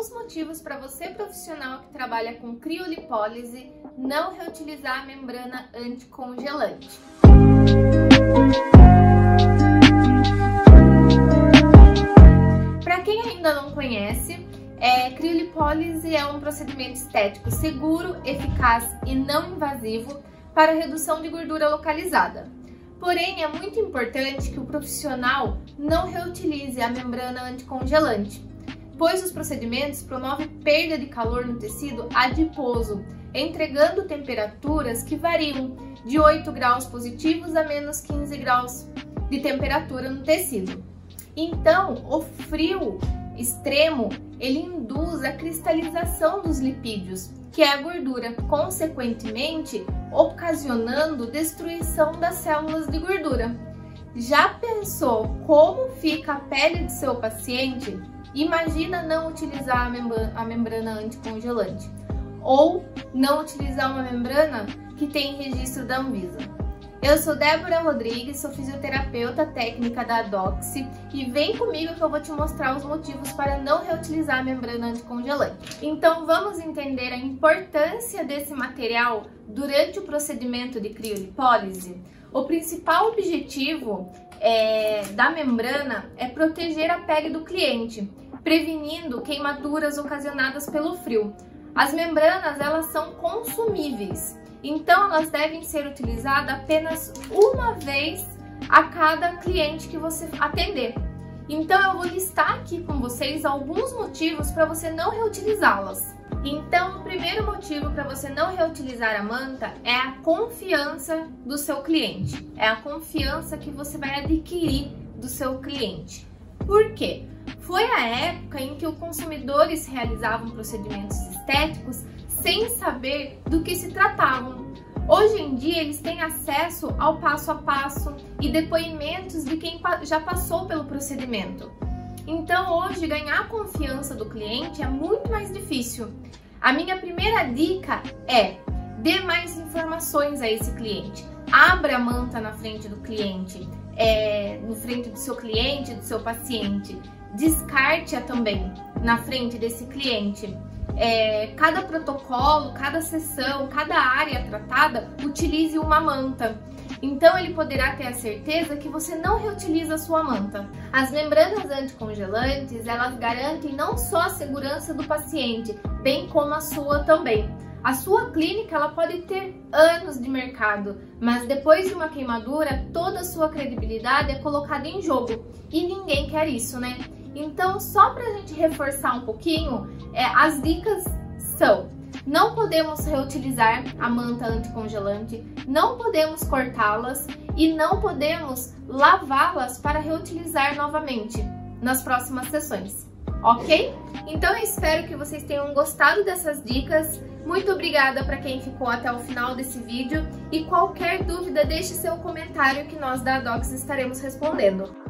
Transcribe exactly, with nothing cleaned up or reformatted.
alguns motivos para você, profissional que trabalha com criolipólise, não reutilizar a membrana anticongelante. Para quem ainda não conhece, é, criolipólise é um procedimento estético seguro, eficaz e não invasivo para redução de gordura localizada. Porém, é muito importante que o profissional não reutilize a membrana anticongelante, pois os procedimentos promovem perda de calor no tecido adiposo, entregando temperaturas que variam de oito graus positivos a menos quinze graus de temperatura no tecido. Então, o frio extremo, ele induz a cristalização dos lipídios, que é a gordura, consequentemente ocasionando destruição das células de gordura. Já pensou como fica a pele de seu paciente? Imagina não utilizar a membrana, a membrana anticongelante ou não utilizar uma membrana que tem registro da Anvisa. Eu sou Débora Rodrigues, sou fisioterapeuta técnica da Doxy e vem comigo que eu vou te mostrar os motivos para não reutilizar a membrana anticongelante. Então vamos entender a importância desse material durante o procedimento de criolipólise. O principal objetivo é, da membrana é proteger a pele do cliente, prevenindo queimaduras ocasionadas pelo frio. As membranas, elas são consumíveis. Então, elas devem ser utilizadas apenas uma vez a cada cliente que você atender. Então, eu vou listar aqui com vocês alguns motivos para você não reutilizá-las. Então, o primeiro motivo para você não reutilizar a manta é a confiança do seu cliente. É a confiança que você vai adquirir do seu cliente. Por quê? Foi a época em que os consumidores realizavam procedimentos estéticos sem saber do que se tratavam. Hoje em dia, eles têm acesso ao passo a passo e depoimentos de quem já passou pelo procedimento. Então, hoje, ganhar a confiança do cliente é muito mais difícil. A minha primeira dica é: dê mais informações a esse cliente. Abra a manta na frente do cliente, é, no frente do seu cliente, do seu paciente. Descarte-a também na frente desse cliente. É, cada protocolo, cada sessão, cada área tratada, utilize uma manta. Então ele poderá ter a certeza que você não reutiliza a sua manta. As membranas anticongelantes, elas garantem não só a segurança do paciente, bem como a sua também. A sua clínica, ela pode ter anos de mercado, mas depois de uma queimadura, toda a sua credibilidade é colocada em jogo. E ninguém quer isso, né? Então, só para a gente reforçar um pouquinho, é, as dicas são: não podemos reutilizar a manta anticongelante, não podemos cortá-las e não podemos lavá-las para reutilizar novamente nas próximas sessões, ok? Então, eu espero que vocês tenham gostado dessas dicas. Muito obrigada para quem ficou até o final desse vídeo e qualquer dúvida, deixe seu comentário que nós da Doxy estaremos respondendo.